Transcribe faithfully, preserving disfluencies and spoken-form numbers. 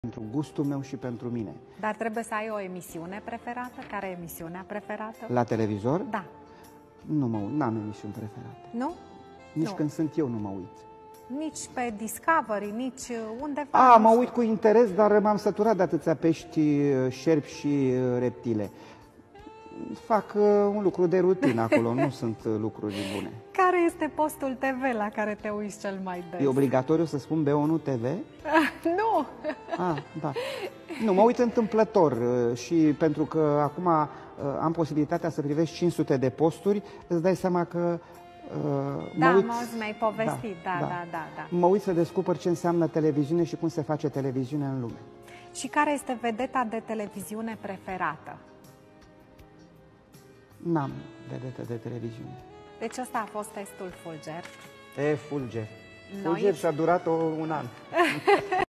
pentru gustul meu și pentru mine. Dar trebuie să ai o emisiune preferată? Care e emisiunea preferată? La televizor? Da. Nu mă uit, n-am emisiuni preferate. Nu? Nici Nu. când sunt eu nu mă uit. Nici pe Discovery, nici undeva? A, mă uit cu interes, dar m-am săturat de atâția pești, șerpi și reptile. Fac uh, un lucru de rutină acolo, nu sunt uh, lucruri bune. Care este postul T V la care te uiți cel mai des? E obligatoriu să spun B unu T V? Nu! Ah, da. Nu, mă uit întâmplător uh, și pentru că acum uh, am posibilitatea să privesc cinci sute de posturi, îți dai seama că uh, da, mă uit... mi-ai povestit, da, da, da, da, da. Mă uit să descoper ce înseamnă televiziune și cum se face televiziune în lume. Și care este vedeta de televiziune preferată? N-am vedetă de televiziune. Deci ăsta a fost testul Fulger. E, Fulger. Noi... Fulger și-a durat o, un an.